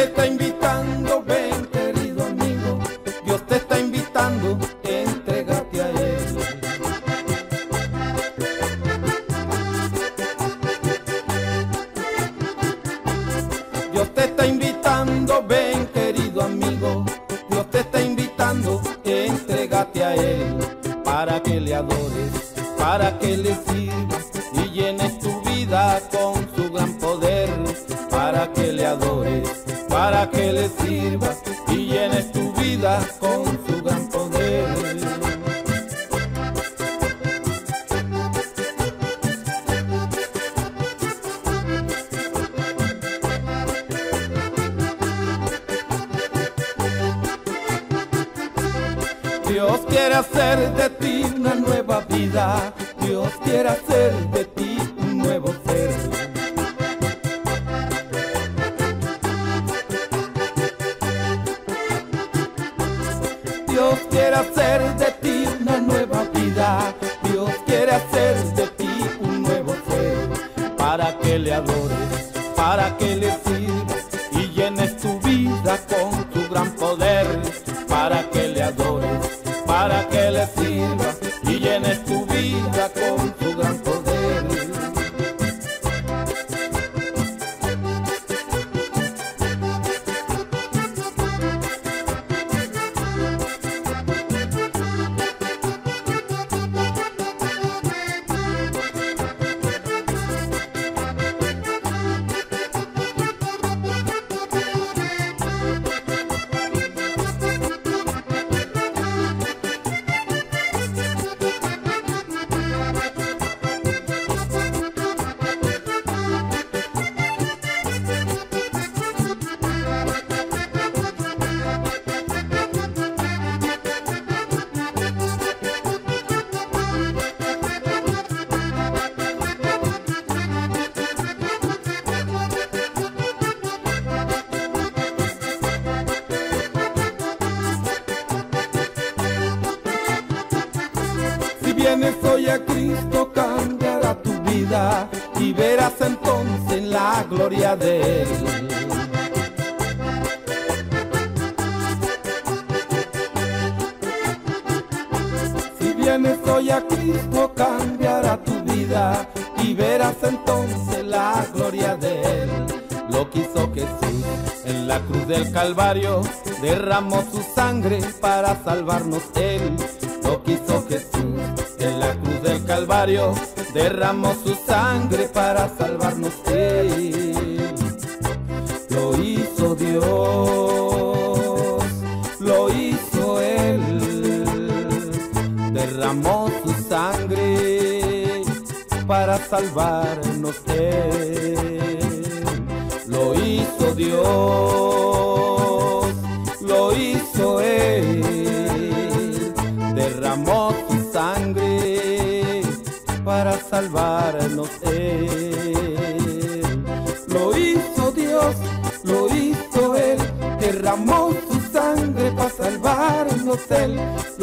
está invitando, ven querido amigo, Dios te está invitando, entrégate a Él. Dios te está invitando, ven querido amigo, Dios te está invitando, entrégate a Él, para que le adores, para que le sirvas y llenes tu vida con su gran poder, para que le adores, para que le sirvas y llenes tu vida con su gran poder. Dios quiere hacer de ti una nueva vida, Dios quiere hacer de ti un nuevo ser. Dios quiere hacer de ti una nueva vida, Dios quiere hacer de ti un nuevo ser, para que le adores, para que le sirvas y llenes tu vida con tu gran poder, para que le adores, para que le sirvas y llenes tu vida con tu gran poder. Si vienes hoy a Cristo, cambiará tu vida y verás entonces la gloria de Él. Si vienes hoy a Cristo, cambiará tu vida y verás entonces la gloria de Él. Lo que hizo Jesús en la cruz del Calvario, derramó su sangre para salvarnos Él. Lo que hizo Jesús en la cruz del Calvario, derramó su sangre para salvarnos Él. Lo hizo Dios, lo hizo Él, derramó su sangre para salvarnos Él. Lo hizo Dios, lo hizo Él, derramó su sangre para salvarnos Él. Lo hizo Dios, lo hizo Él, derramó su sangre para salvarnos Él.